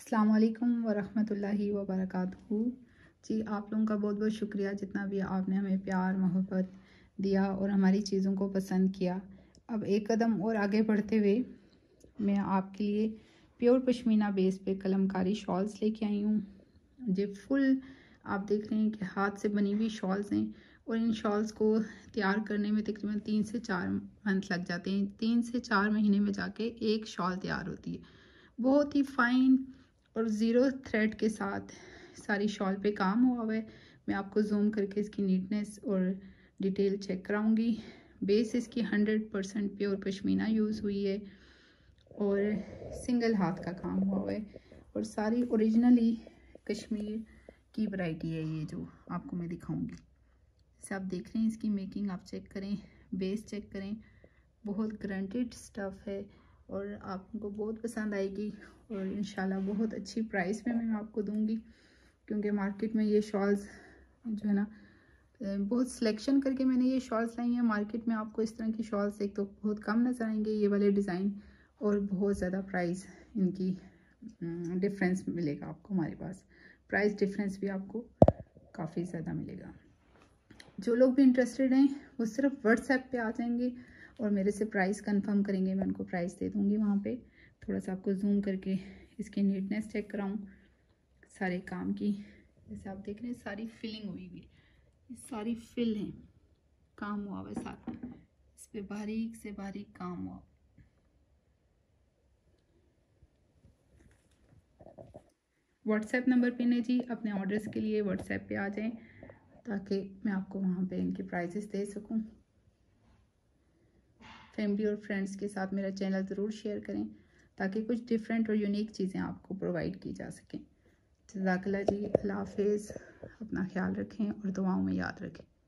अस्सलाम वालेकुम वरहमतुल्लाहि वबरकातुहू। जी, आप लोगों का बहुत बहुत शुक्रिया जितना भी आपने हमें प्यार मोहब्बत दिया और हमारी चीज़ों को पसंद किया। अब एक कदम और आगे बढ़ते हुए मैं आपके लिए प्योर पश्मीना बेस पे कलमकारी शॉल्स लेके आई हूँ। जी फुल आप देख रहे हैं कि हाथ से बनी हुई शॉल्स हैं और इन शॉल्स को तैयार करने में तकरीबन 3 से 4 मंथ लग जाते हैं। 3 से 4 महीने में जाके एक शॉल तैयार होती है। बहुत ही फाइन और ज़ीरो थ्रेड के साथ सारी शॉल पे काम हुआ है। मैं आपको जूम करके इसकी नीटनेस और डिटेल चेक कराऊंगी। बेस इसकी 100% प्योर पश्मीना यूज़ हुई है और सिंगल हाथ का काम हुआ है और सारी ओरिजिनली कश्मीर की वैरायटी है। ये जो आपको मैं दिखाऊंगी, जैसे आप देख रहे हैं इसकी मेकिंग आप चेक करें, बेस चेक करें, बहुत ग्रांटेड स्टफ़ है और आपको बहुत पसंद आएगी और इंशाल्लाह बहुत अच्छी प्राइस में मैं आपको दूंगी, क्योंकि मार्केट में ये शॉल्स जो है ना बहुत सिलेक्शन करके मैंने ये शॉल्स लाई हैं। मार्केट में आपको इस तरह की शॉल्स एक तो बहुत कम नज़र आएंगे ये वाले डिज़ाइन, और बहुत ज़्यादा प्राइस इनकी डिफरेंस मिलेगा आपको। हमारे पास प्राइस डिफरेंस भी आपको काफ़ी ज़्यादा मिलेगा। जो लोग भी इंटरेस्टेड हैं वो सिर्फ व्हाट्सएप पे आ जाएंगे और मेरे से प्राइस कंफर्म करेंगे, मैं उनको प्राइस दे दूँगी वहाँ पे। थोड़ा सा आपको जूम करके इसकी नीटनेस चेक कराऊँ सारे काम की। जैसे आप देख रहे हैं सारी फिलिंग हुई हुई, ये सारी फिल है, काम हुआ हुआ सारा, इस पर बारीक से बारीक काम हुआ। व्हाट्सएप नंबर पे ने जी अपने ऑर्डर्स के लिए व्हाट्सएप पे आ जाएं ताकि मैं आपको वहाँ पे इनकी प्राइसेस दे सकूँ। फैमिली और फ्रेंड्स के साथ मेरा चैनल ज़रूर शेयर करें ताकि कुछ डिफरेंट और यूनिक चीज़ें आपको प्रोवाइड की जा सकें। जज़ाकल्लाह जी, अल्लाह हाफ़िज़। अपना ख्याल रखें और दुआओं में याद रखें।